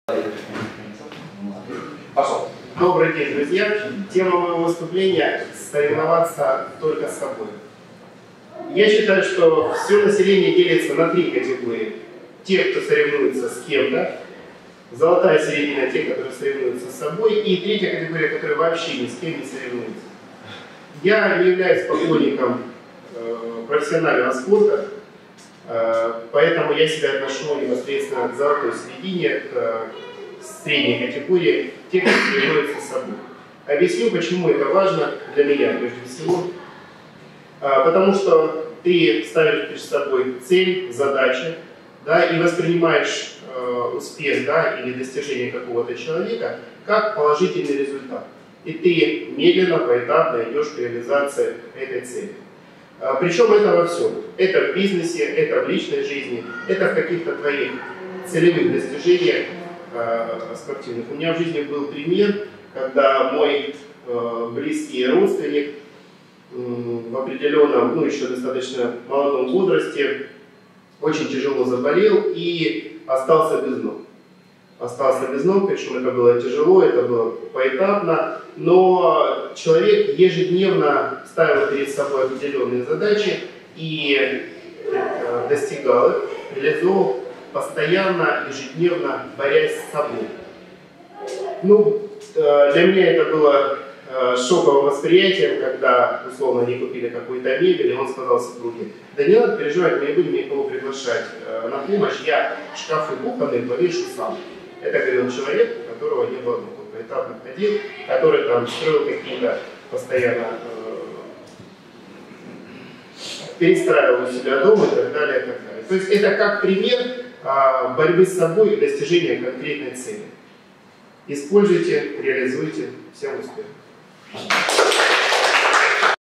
Пошел. Добрый день, друзья. Тема моего выступления – соревноваться только с собой. Я считаю, что все население делится на три категории. Те, кто соревнуется с кем-то, золотая середина – те, которые соревнуются с собой, и третья категория, которая вообще ни с кем не соревнуется. Я не являюсь поклонником профессионального спорта, поэтому я себя отношу непосредственно к золотой середине, к средней категории, те, кто соревнуются с собой. Объясню, почему это важно для меня, прежде всего. Потому что ты ставишь перед собой цель, задачи, да, и воспринимаешь успех, да, или достижение какого-то человека как положительный результат. И ты медленно, поэтапно идешь к реализации этой цели. Причем это во всем. Это в бизнесе, это в личной жизни, это в каких-то твоих целевых достижениях спортивных. У меня в жизни был пример, когда мой близкий родственник в определенном, еще достаточно молодом возрасте очень тяжело заболел и остался без ног. Причем это было тяжело, это было поэтапно, но человек ежедневно ставил перед собой определенные задачи и достигал их, реализовал постоянно, ежедневно, борясь с собой. Для меня это было шоковым восприятием, когда, условно, они купили какую-то мебель, и он сказал супруге: да не надо переживать, мы не будем никого приглашать на помощь, я шкафы кухонные повешу сам. Это говорил человек, у которого не было ног, он поэтапно ходил, который там строил какие-то постоянно, перестраивал у себя дом и так далее, и так далее. То есть это как пример борьбы с собой и достижения конкретной цели. Используйте, реализуйте. Всем успехов!